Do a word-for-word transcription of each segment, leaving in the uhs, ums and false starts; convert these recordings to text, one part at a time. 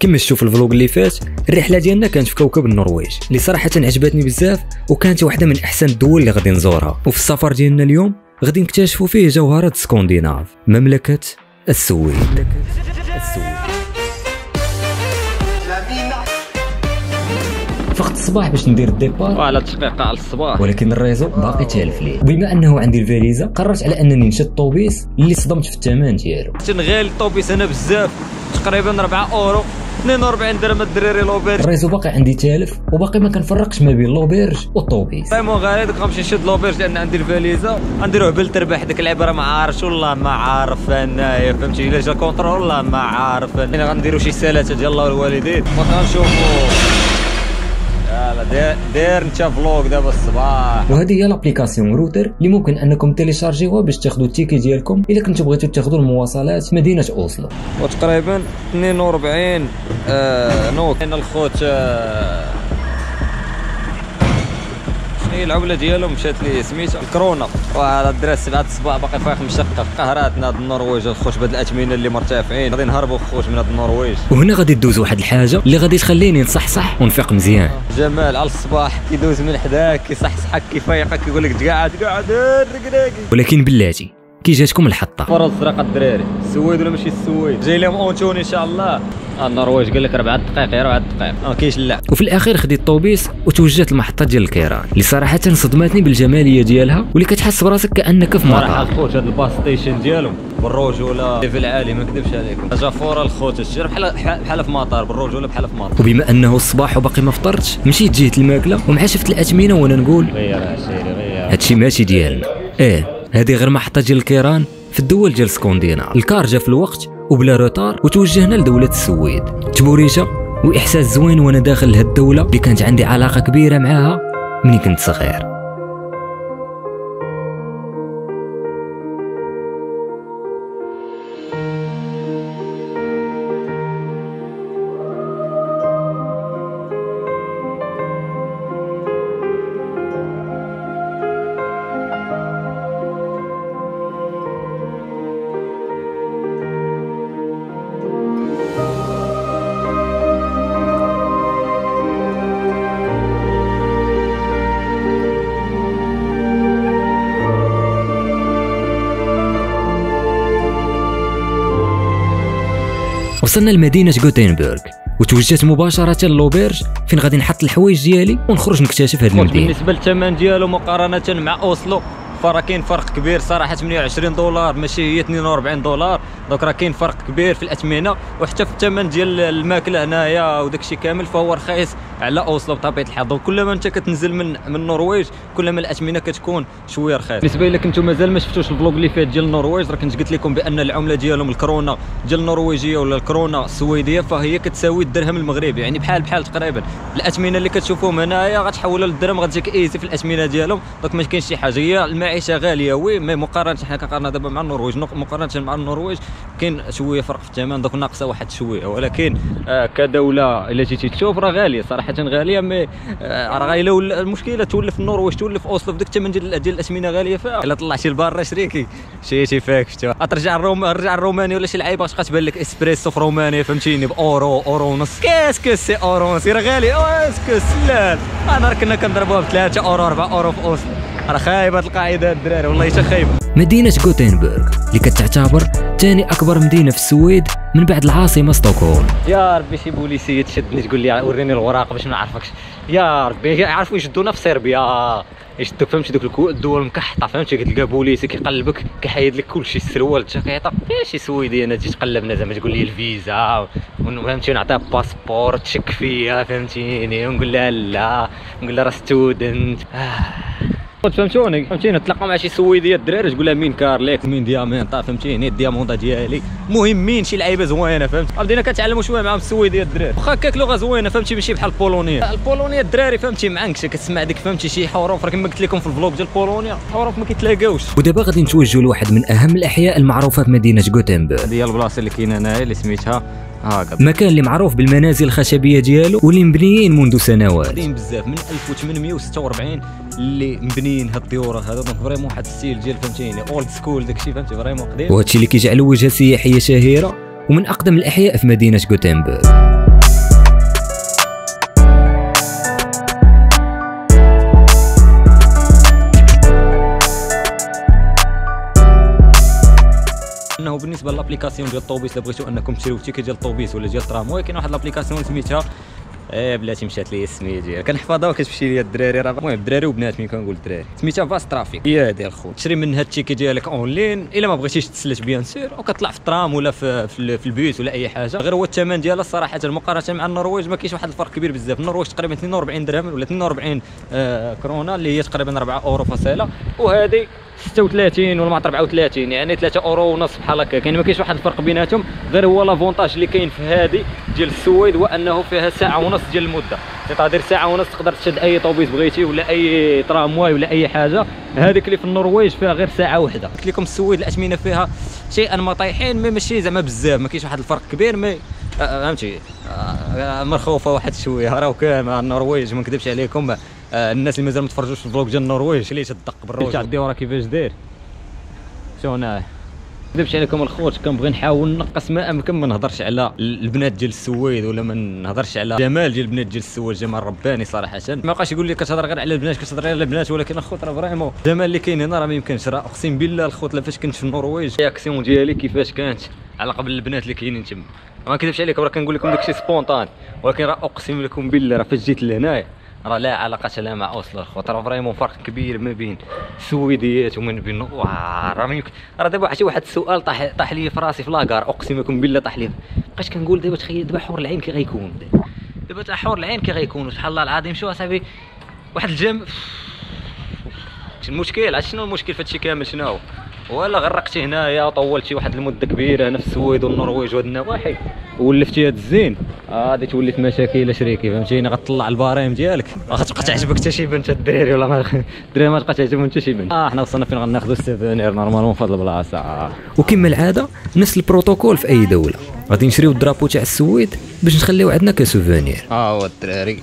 كما شفتوا في الفلوق اللي فات، الرحله ديالنا كانت في كوكب النرويج اللي صراحه عجبتني بزاف، وكانت واحده من احسن الدول اللي غادي نزورها. وفي السفر ديالنا اليوم غادي نكتشفوا فيه جوهرات سكندناف، مملكه السويد. السويد فقط الصباح باش ندير الديبار وعلى دقيقة على الصباح، ولكن الريزو باقي تالف ليه. بما انه عندي الفاليزه قررت على انني نشد الطوبيس اللي صدمت في الثمن ديالو. تنغالي الطوبيس هنا بزاف، تقريبا أربعة اورو اثنين وأربعين درهم الدراري لوبيرج. الريزو باقي عندي تالف وباقي ما كنفرقش ما بين لوبيرج والطوبيس. فريمون غالي دوك غنمشي نشد لوبيرج لان عندي الفاليزه، غنديرو هبل تربح ديك العباره ما عارفش والله ما عارف انايا فهمتي. الا جا كونترول والله ما عارف انا. غنديرو شي سالته ديال الله والوالدين وغنشوفو. يلا دير انت فلوق دابا الصباح. وهذه هي لابليكاسيون روتر اللي ممكن انكم تيليشارجيوها باش تاخذوا التيكي ديالكم الا كنتو بغيتو تاخذوا المواصلات مدينه اوسلو. وتقريبا اثنين وأربعين آه نوك. هنا الخوت آه شنو هي العمله ديالهم مشات لي سميتها الكورونا. وهذا الدراري سبعة الصباح باقي فايق مشقق. قهراتنا هاد النرويج الخوت بهاد الاثمنه اللي مرتفعين. غادي نهربوا خوت من هاد النرويج. وهنا غادي ندوز واحد الحاجه اللي غادي تخليني نصحصح ونفيق مزيان. جمال على الصباح كيدوز من حداك كيصحصحك كيفيقك كيقول لك تقعد قاعد رقراقي. ولكن بلاتي كي جاتكم الحطه فرز الزرقاء الدراري. السويد ولا ماشي السويد؟ جاي لهم اونتوني ان شاء الله. النرويج قال لك أربعة دقائق أربعة دقائق ما كاينش اللعب. وفي الاخير خديت الطوبيس وتوجهت للمحطه ديال الكيران اللي صراحه صدمتني بالجماليه ديالها واللي كتحس براسك كانك في مطار. صراحه خوت هاد الباص ستيشن ديالهم بالرجوله ليفل عالي ما نكذبش عليكم. جا فورا الخوت الشجر بحال بحال في مطار بالرجوله بحال في مطار. وبما انه الصباح وباقي ما فطرتش مشيت جهه الماكله ومع شفت الاثمنه وانا نقول غير عشيري غير هادشي ماشي ديالنا. ايه هذه غير محطه ديال الكيران في الدول ديال سكندناف. الكار جا في الوقت وبلا روتار وتوجهنا لدوله السويد. تبوريشه واحساس زوين وانا داخل لهاد الدوله اللي كانت عندي علاقه كبيره معاها ملي كنت صغير. وصلنا لمدينة غوتنبرغ وتوجهت مباشرة للوبيرج فين غادي نحط الحوايج ديالي ونخرج نكتشف هاد المدينة. بالنسبة للثمن ديالو مقارنة مع اوسلو فرا كاين فرق كبير صراحه. ثمانية وعشرين دولار ماشي هي اثنين وأربعين دولار. دونك راه كاين فرق كبير في الاثمنه وحتى في الثمن ديال الماكله هنايا وداك الشيء كامل فهو رخيص على اوسلو بطبيعه الحال. دونك كلما انت كتنزل من من النرويج كلما الاثمنه كتكون شويه رخيصه. بالنسبه لك انتم مازال ما شفتوش الفلوق اللي فات ديال النرويج راه كنت قلت لكم بان العمله ديالهم الكورونا ديال النرويجيه ولا الكورونا السويديه فهي كتساوي الدرهم المغربي يعني بحال بحال تقريبا. الاثمنه اللي كتشوفوهم هنايا غتحولها للدرهم غتجيك ايزي في الاثمنه ديالهم. دونك ما كاينش شي حاجه. هي المعيشه غاليه وي مي مقارنه حنا كنقارنها دابا مع النرويج مقارنه مع النرويج كاين شويه فرق في الثمن. دوك ناقصه واحد شويه ولكن آه كدوله الا جيتي تشوف راه غاليه صراحه غاليه. مي آه راه غايله المشكله تولف النرويج تولف اوسلو بديك الثمن ديال ديال الاثمنه غاليه فيها. الا طلعتي لبرا شريكي شي فاك شتو ترجع الروم رجع الروماني ولا شي لعيبه تبقى تبان لك اسبريسو في رومانيا فهمتيني باورو اورو ونص. كاسكو سي اورو سي راه غالي اسكو سلال. انا كنا كنضربوها ب ثلاثة اورو أربعة اورو في اوسلو. راه خايبه القاعده الدراري والله حتى خايبه. مدينة غوتنبرغ اللي كتعتبر ثاني أكبر مدينة في السويد من بعد العاصمة ستوكهولم. يا ربي شي بوليسيه تشدني تقول لي وريني الوراق باش ما نعرفكش. يا ربي يعرفوا يشدونا في صربيا يشدوك فهمتي دوك الدول المكحطه فهمتي كتلقى بوليسي كيقلبك كيحيد لك كلشي السروال الجاكيطه. شي سويدي انا تجي تقلبنا زعما تقول لي الفيزا فهمتي نعطيها باسبور تشك فيا فهمتيني ونقول لها لا نقول لها راه ستودنت. فهمتوني فهمتيني تلاقى مع شي سويديه الدراري تقول لها مين كارليك مين ديامونطا فهمتيني الديامونطا ديالي مهمين شي لعيبه زوينه فهمت. بدينا كنتعلموا شويه معاهم السويديه الدراري واخا هكاك لغه زوينه فهمتي ماشي بحال البولونيه. البولونيه الدراري فهمتي معنكشه كتسمع ديك فهمتي شي حروف راه كما قلت لكم في الفلوق ديال بولونيا حروف ما كيتلاقاوش. ودابا غادي نتوجهوا لواحد من اهم الاحياء المعروفه في مدينه غوتنبرغ. هذه هي البلاصه اللي كاينه هنايا اللي سميتها هاكا. مكان اللي معروف بالمنازل الخشبيه ديالو واللي مبنيين منذ سنوات. قديم بزاف من ألف وثمانمائة وستة وأربعين اللي مبنيين هاد الديوره هذا. دونك فريمون واحد الستيل ديال فهمتيني اولد سكول داكشي فهمتي فريمون قديم. وهادشي اللي كيجعلو وجهه سياحيه شهيره ومن اقدم الاحياء في مدينه غوتنبرغ. انه بالنسبه للابليكاسيون ديال الطوبيس الا بغيتوا انكم تشريو تيكي ديال الطوبيس ولا ديال الترامواي، كاين واحد لابليكاسيون سميتها ايه بلاتي مشات لي السميه ديالها كنحفظها وكتمشي لي الدراري، راه المهم الدراري وبنات ملي كنقول الدراري، سميتها فاست ترافيك. هي هادي الخو تشري منها التيكي ديالك اونلاين الا ما بغيتيش تسلت بيان سور، وكتطلع في الترام ولا في في, في البيوت ولا اي حاجه. غير هو الثمن ديالها صراحه مقارنه مع النرويج ما كاينش واحد الفرق كبير بزاف. النرويج تقريبا اثنين وأربعين درهم ولا اثنين وأربعين آه كورونا اللي هي تقريبا أربعة اورو فاصله، وهذه ستة وثلاثين ولا أربعة وثلاثين يعني ثلاثة اورو ونص بحال هكا. يعني ما كاينش واحد الفرق بيناتهم. غير هو لافونتاج اللي كاين في هذه ديال السويد هو انه فيها ساعه ونص ديال المده، تقدر ساعه ونص تقدر تشد اي طوبيس بغيتي ولا اي ترامواي ولا اي حاجه. هذيك اللي في النرويج فيها غير ساعه واحده. قلت لكم السويد الاثمنه فيها شيئا ما طايحين، مي ماشي زعما بزاف، ما كاينش واحد الفرق كبير، مي فهمتي آه مرخوفه واحد شويه. راه كان النرويج ما نكذبش عليكم، آه الناس اللي مازال ما تفرجوش في الفلوق ديال النرويج اللي تدق بالروج تاع الديوره كيفاش داير. شونا نكذبش عليكم الخوت، كنبغي نحاول نقص ما امكن، ما نهضرش على البنات ديال السويد ولا ما نهضرش على جمال ديال البنات ديال السويد، جمال رباني صراحه. ما بقاش يقول لي كتهضر غير على البنات كتهضر على البنات، ولكن الخوت راه فريمون الجمال اللي كاين هنا راه ما يمكنش. راه اقسم بالله الخوت فاش كنت في النرويج الرياكسيون ديالي كيفاش كانت على قبل البنات اللي كاينين تما. ما نكذبش عليكم راه كنقول لكم داكشي سبونطان، ولكن راه اقسم لكم بالله راه فاش جيت لهنايا راه لا علاقه لها مع اوسلو الخوت. راه فريمون فرق كبير ما بين السويديات وما بين راه ما يمكن. راه دابا عرفتي واحد السؤال طاح طاح لي في راسي في لاكار، اقسم لكم بالله طاح لي. بقيت كنقول دابا تخيل دابا حور العين كي غيكون، دابا تاع حور العين كي غيكون سبحان الله العظيم. شو اصاحبي واحد الجام المشكل. عرفتي شنو المشكل في هادشي كامل شنو؟ ولا غرقتي هنايا وطولتي واحد المده كبيره هنا في السويد والنرويج وهاد النواحي ولفتي هاد الزين، غادي تولي في مشاكل شريكي فهمتيني. غتطلع البرايم ديالك غتبقى تعجبك حتى شي بنت الدراري ولا الدراري ما تبقى تعجبهم حتى شي بنت. اه حنا وصلنا فين غناخذوا السيفونير نورمالمون في هاد البلاصه. آه. وكما العاده نفس البروتوكول في اي دوله، غادي نشريو الدرابو تاع السويد باش نخليو عندنا كسوفونير. اه هو الدراري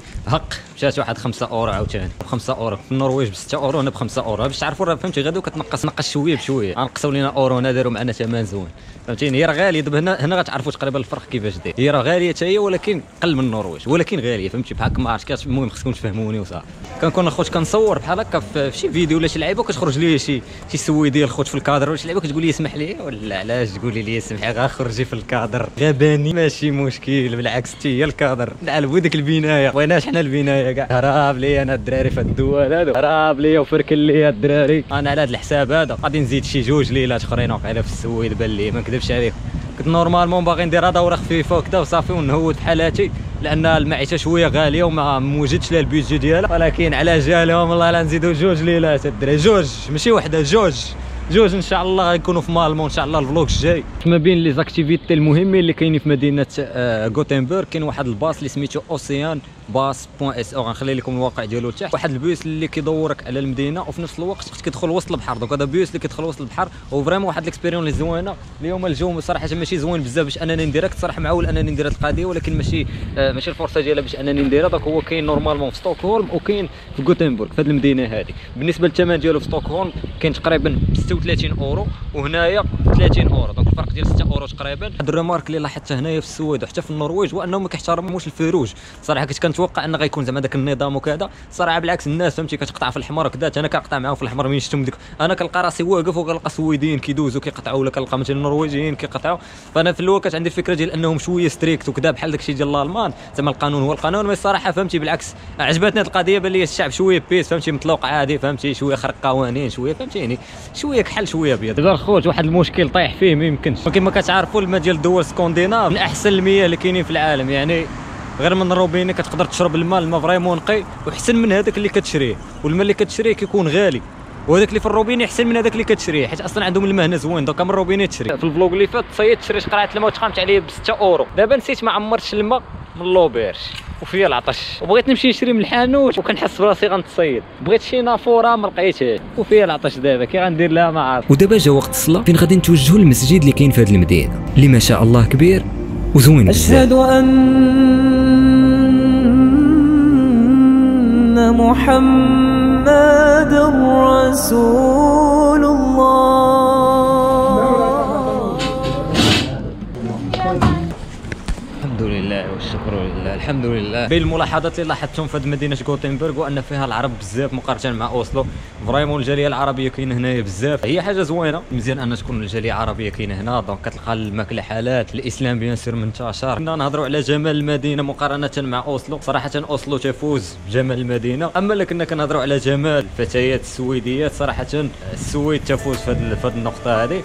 هق مشات واحد خمسة اورو عاوتاني خمسة اورو في النرويج ب ستة اورو، هنا ب خمسة اورو باش تعرفوا راه فهمتي. غادي كتنقص نقص شويه بشويه، غنقصوا لينا اورو هنا داروا معنا ثمن زوين فهمتيني. هي راه غاليه دابا هنا هنا غتعرفوا تقريبا الفرق كيفاش داير. هي راه غاليه حتى هي ولكن قل من النرويج، ولكن غاليه فهمتي بحال ما عرفتش. المهم خصكم تفهموني وصافي. كنكون اخوت كنصور بحال هكا في شي فيديو ولا شي لعيبه وكتخرج لي شي شي سويديه الخوت في الكادر ولا شي لعيبه كتقول لي اسمح لي، ولا علاش تقولي لي اسمحي غير خرجي في الكادر غباني ماشي مشكل، بالعكس حتى هي الكادر نعلبوا ديك البنايه بغيناش حنا البنايه كاع. هراب لي انا الدراري في الدول هادو، هراب لي وفركل لي الدراري. انا على هذا الحساب هذا غادي نزيد شي جوج ليلات اخرين واقيلا في السويد بان لي ما نكذبش عليكم. كنت نورمالمون باغي ندير دوره خفيفه وكذا وصافي ونهود في حالاتي، لان المعيشه شويه غاليه وما موجدش لها البيدجي ديالها، ولكن على جالهم والله لا نزيدوا جوج ليلات الدراري، جوج ماشي وحده جوج جوج ان شاء الله غيكونوا في مالمو ان شاء الله الفلوق الجاي. ما بين لي زاكتيفيتي المهمين اللي كاينين في مدينه غوتنبرغ كاين واحد الباص اللي سميتو اوسيان باص بوان اس او، غنخلي لكم الواقع ديالو تحت. واحد البيوس اللي كيدورك على المدينه وفي نفس الوقت كتدخل وسط البحر. دونك هذا بيوس اللي كيدخل وسط البحر وفريمون واحد الاكسبيريون اللي زوينه. اليوم الجو صراحه ماشي زوين بزاف باش انني نديرها، كنت صراحه معول انني ندير هذه القضيه ولكن ماشي آه ماشي الفرصه ديالها باش انني نديرها. دونك هو كاين نورمالمون في ستوكهولم وكاين في غوتنبرغ في هذه المدينه هذه. بالنسبه للثمن ديالو في ستوكهولم كاين تقريبا ستة وثلاثين اورو وهنايا ثلاثين اورو، دونك الفرق ديال ستة اورو تقريبا. هاد الريمارك اللي لاحظتها هنايا في السويد وحتى في النرويج هو انهم ما كيحترموش الفروج. صراحه كنت كنتوقع ان غيكون زعما داك النظام وكذا، صراحه بالعكس الناس فهمتي كتقطع في الحمر وكذا. انا كنقطع معاهم في الحمر من شفتهم ديك انا كنلقى راسي واقف وكنلقى سويديين كيدوزوا كيقطعوا ولا كنلقى مثلا النرويجيين كيقطعوا. فانا في الاول كانت عندي الفكره ديال انهم شويه ستريكت وكذا بحال داكشي ديال الالمان زعما القانون هو القانون. مي الصراحه فهمتي بالعكس عجبتني هذه القضيه، بان لي الشعب شويه بيس فهمتي مطلوق عادي فهمتي، شويه خرق قوانين شويه فهمتيني، شويه كحل شويه ابيض. دابا الخوت واحد المشكل طايح فيه ما يمكنش. كما كتعرفوا الماء ديال الدول السكونديناف من احسن المياه اللي كاينين في العالم، يعني غير من الروبيني كتقدر تشرب الماء الماء فريمون نقي وحسن من هذاك اللي كتشريه. والماء اللي كتشريه كيكون غالي وهذاك اللي في الروبيني احسن من هذاك اللي كتشريه حيت اصلا عندهم الماء هنا زوين. دونك من الروبيني تشري. في الفلوق اللي فات صيدت شريت قرعه الماء وتخامت عليه ب ستة اورو. دابا نسيت ما عمرتش الماء من لوبيرج وفيا العطش وبغيت نمشي نشري من الحانوت وكنحس براسي غنتصيد. بغيت شي نافوره ما لقيتهاش وفيا العطش. دابا كي غندير لها ما عارف. ودابا جا وقت الصلاه فين غادي نتوجهوا للمسجد اللي كاين في هذه المدينه اللي ما شاء الله كبير وزوين بزاف. أشهد أن محمد رسول الله. الحمد لله والشكر الشكر لله الحمد لله. بين الملاحظات اللي لاحظتهم في هذه مدينه غوتنبرغ وان فيها العرب بزاف مقارنه مع اوسلو. فريمون الجاليه العربيه كاينه هنايا بزاف، هي حاجه زوينه، مزيان ان تكون الجاليه العربيه كاينه هنا. دونك كتلقى الماكله حالات، الاسلام بيان سور منتشر. كنا نهضروا على جمال المدينه مقارنه مع اوسلو، صراحه اوسلو تفوز بجمال المدينه. اما اللي كنا كنهضروا على جمال الفتيات السويديات، صراحه السويد تفوز في هذه النقطه هذه.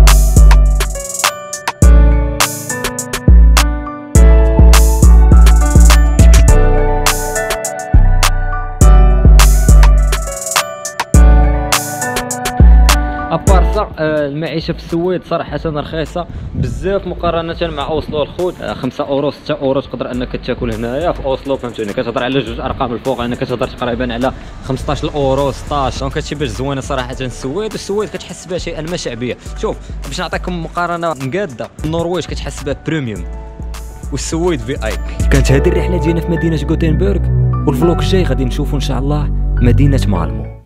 ابارسا المعيشه في السويد صراحه رخيصه بزاف مقارنه مع اوسلو الخوت. خمسة اورو ستة اورو تقدر انك تاكل هنايا في اوسلو، فهمتوني؟ كتهضر على جوج ارقام الفوق، انا كتهضر تقريبا على خمسطاش اورو ستطاش. دونك هادشي باش زوينه صراحه السويد. السويد كتحس بها شيئا ما شعبيه. شوف باش نعطيكم مقارنه مقاده، النرويج كتحس بها بريميوم والسويد في اي. كانت هذه الرحله ديالنا في مدينه غوتنبرغ، والفلوق الجاي غادي نشوفوا ان شاء الله مدينه مالمو.